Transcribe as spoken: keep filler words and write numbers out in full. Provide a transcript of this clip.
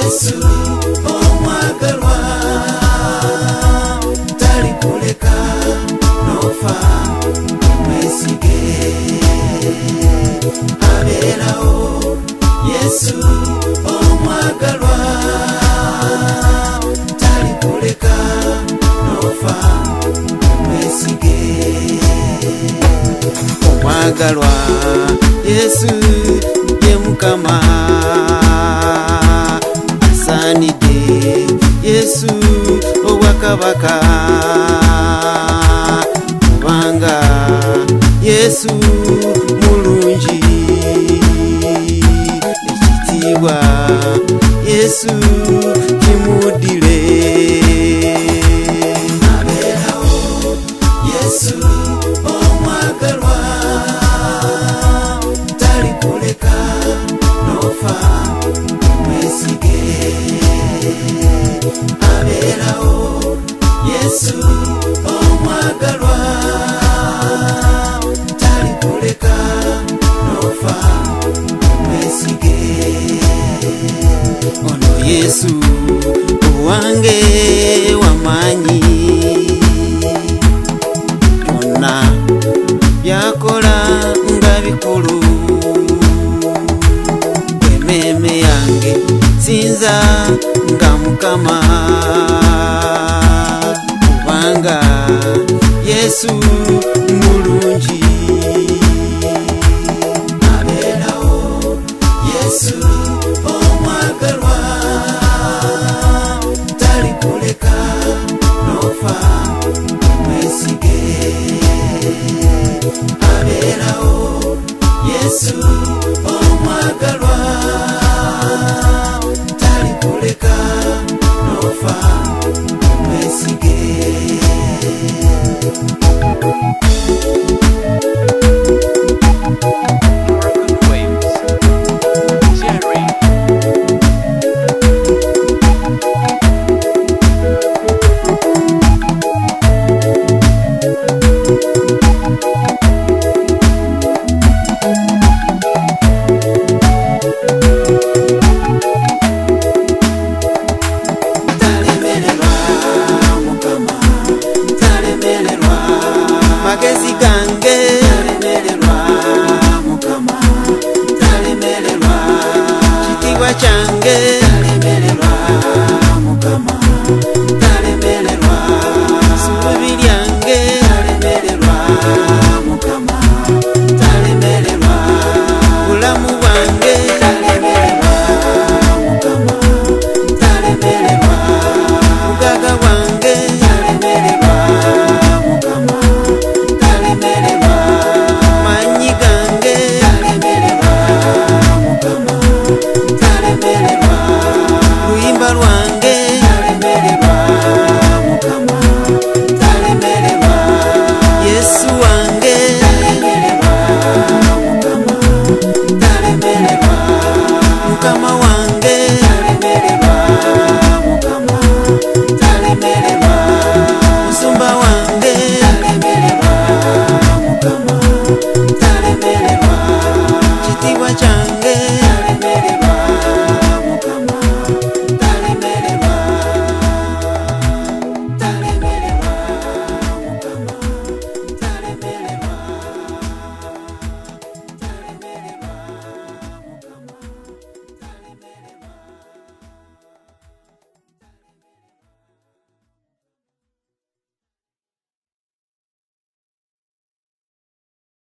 Yesu omwagalwa tali kuleka nofa mwesige aberawo Yesu omwagalwa tali kuleka nofa mwesige omwagalwa Yesu ye Mukama asanide Yesu owakabaka kubanga Yesu mulungi ekitiibwa Yesu kimudile aberawo Yesu omwagalwa tali kuleka nofa mwesige aberawo Yesu omwagalwa tali kuleka nofa mwesige ono Yesu owange wamanyi byonna byakola nga bikulu ememe yange sinza nga Mukama kubanga Yesu mulungi aberawo Yesu omwagalwa tali kuleka nofa mwesige aberawo Yesu omwagalwa tali kuleka nofa mwesige magezi gange talemererwa Mukama talemererwa kitiibwa kyange talemererwa Mukama